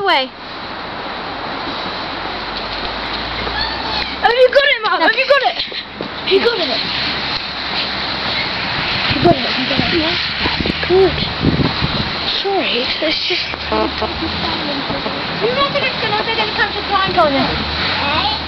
away. Have you got it, Mum? No. Have you got it? You got it. You got it. You got it. Yeah. Good. Sorry, it's just... You're not going to come to blind on it.